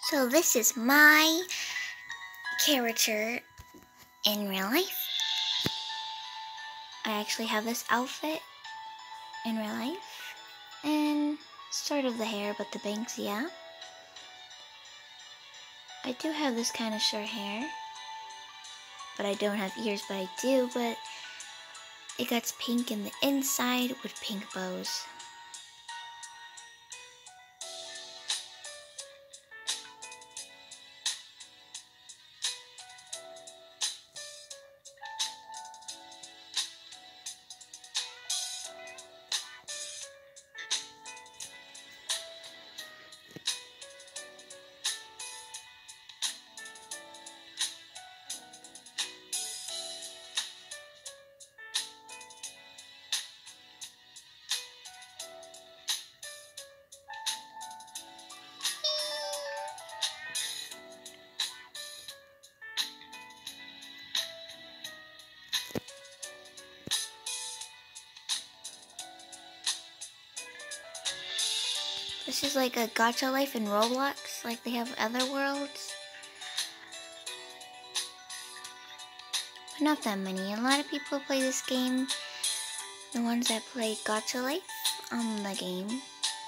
So this is my character in real life. I actually have this outfit in real life. And sort of the hair, but the bangs, yeah. I do have this kind of short hair. But I don't have ears, but I do. But it gets pink in the inside with pink bows. This is like a GachaLife in Roblox, like they have other worlds. But not that many. A lot of people play this game. The ones that play GachaLife on the game.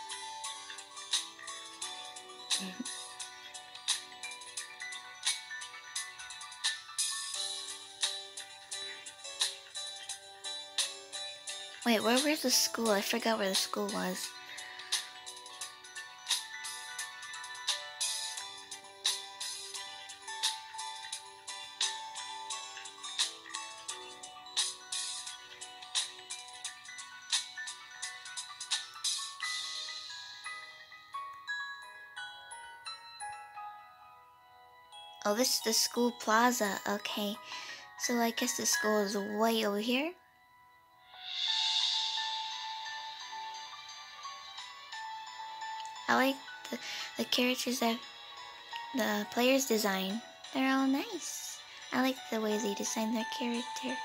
Wait, where's the school? I forgot where the school was. Oh, this is the school plaza. Okay. So I guess the school is way over here. I like the characters that the players design. They're all nice. I like the way they design their character.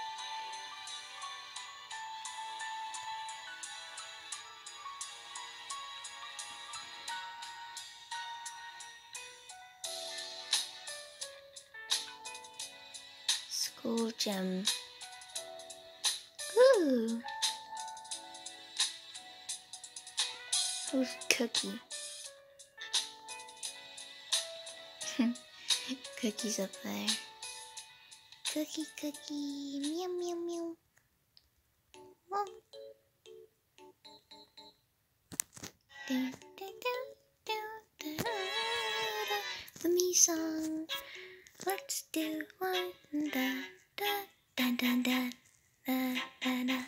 School gym. Ooh. Who's Cookie? Cookie's up there. Cookie, Cookie, meow, meow, meow. Whoa. Dun, dun, dun, dun, dun, the me song. Let's do one. Da, da, da, da, da, da, da, da.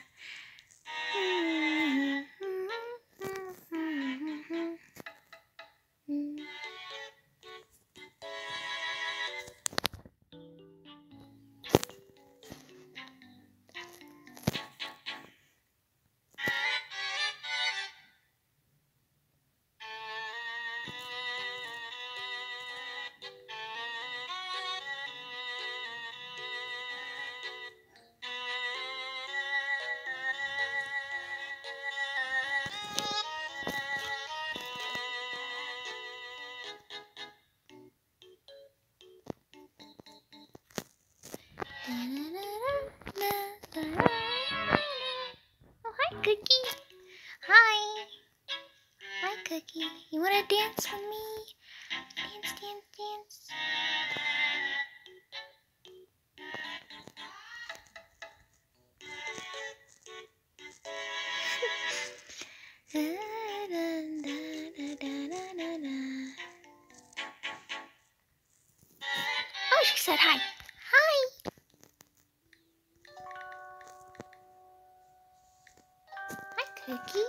Oh, hi, Cookie. Hi. Hi, Cookie. You wanna dance with me? Dance, dance, dance. Oh, she said hi. Hi. Hi, Cookie.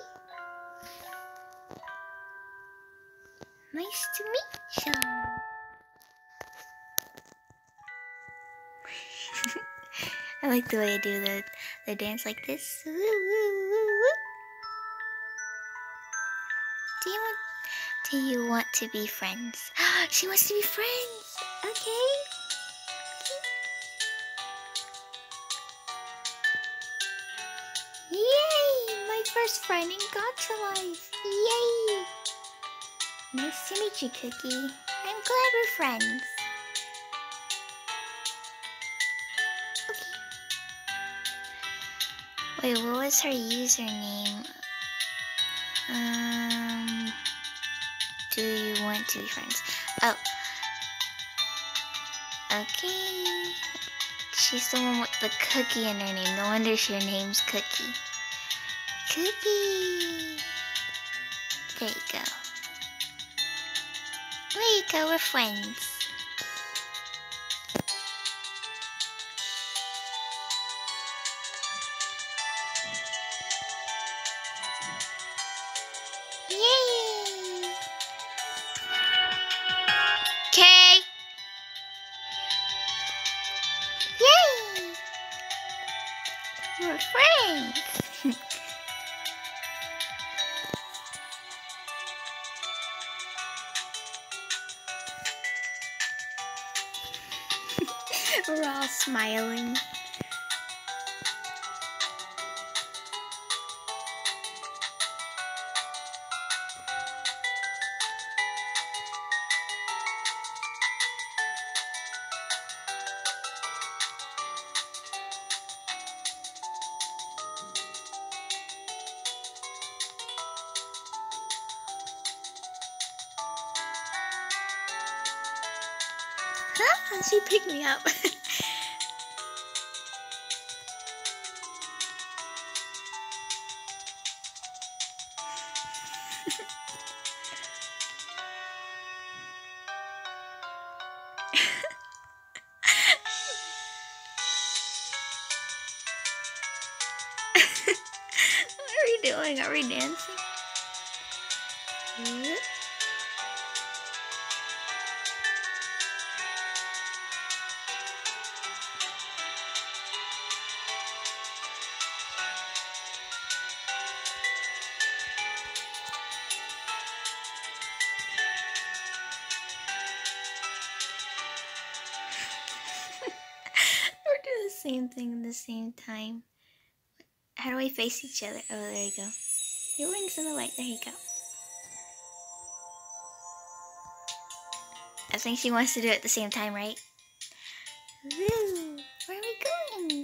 Nice to meet you. I like the way I do the dance like this. Woo, woo, woo, woo. Do you want to be friends? She wants to be friends. Okay. Yay! My first friend in GachaLife. Yay! Nice to meet you, Cookie. I'm glad we're friends. Okay. Wait, what was her username? Do you want to be friends? Oh. Okay. She's the one with the cookie in her name. No wonder her name's Cookie. Cookie. There you go. There you go, we're friends. Yay! Okay. Yay! We're friends. We're all smiling. Huh? She picked me up. What are we doing? Are we dancing? Yep. We're doing the same thing at the same time. How do we face each other? Oh, there you go. Your wings in the light. There you go. I think she wants to do it at the same time, right? Woo! Where are we going?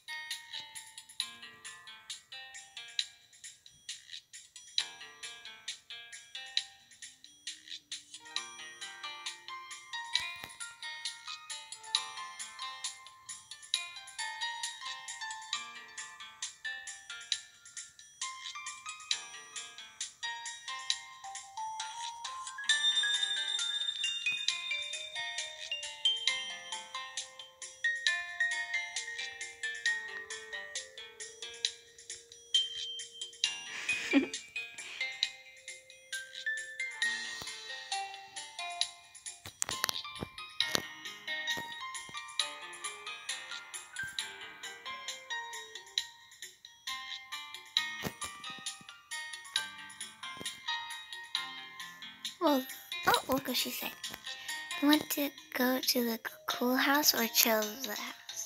Well, oh, look what she said. You want to go to the cool house or chill the house?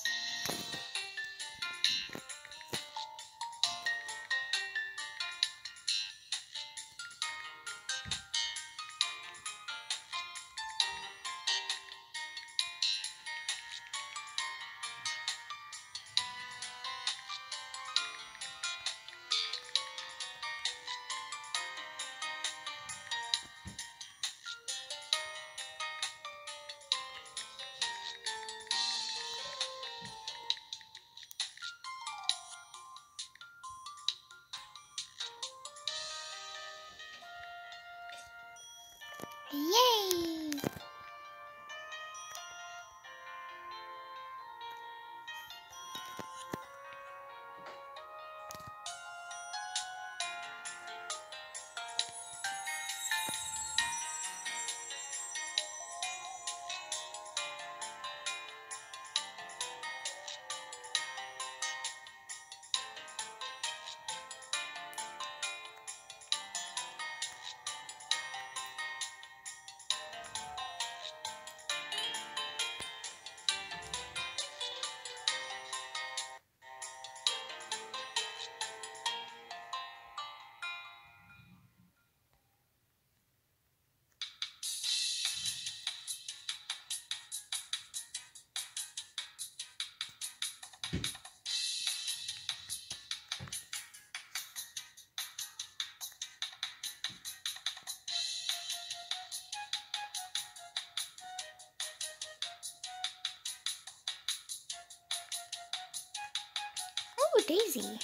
Daisy.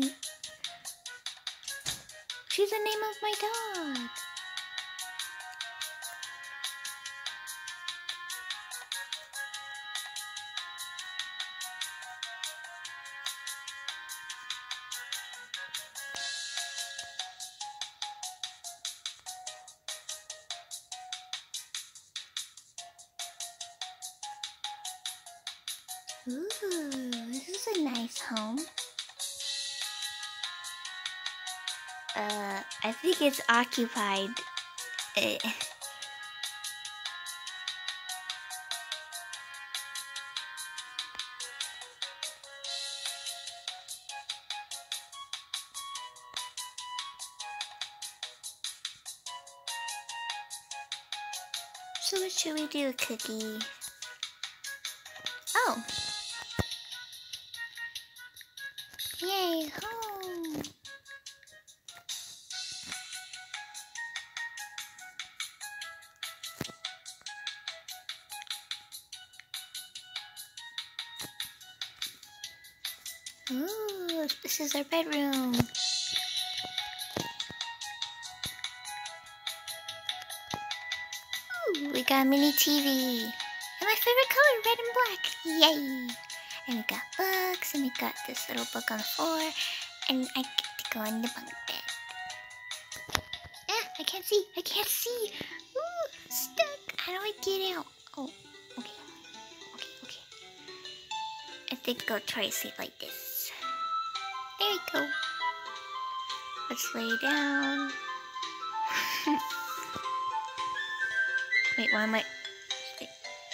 She's the name of my dog. Ooh, this is a nice home. I think it's occupied. So what should we do, Cookie? Oh. Yay, home. Ooh, this is our bedroom. Ooh, we got a mini TV. And my favorite color, red and black. Yay! And we got books, and we got this little book on the floor. And I get to go in the bunk bed. Ah, I can't see. I can't see. Ooh, I'm stuck. How do I get out? Oh, okay. Okay. I think I'll try to sleep like this. There we go. Let's lay down. Wait, why am I... Wait.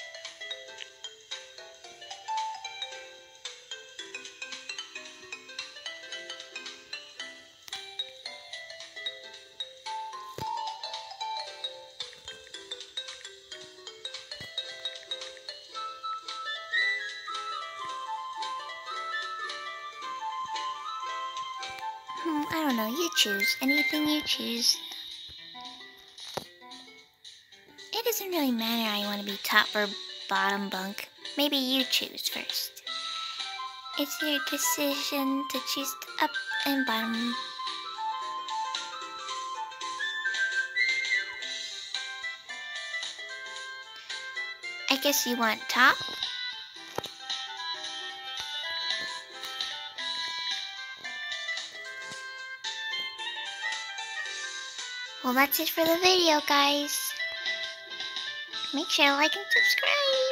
I don't know, you choose. Anything you choose. It doesn't really matter I want to be top or bottom bunk. Maybe you choose first. It's your decision to choose up and bottom. I guess you want top? Well, that's it for the video, guys. Make sure to like and subscribe.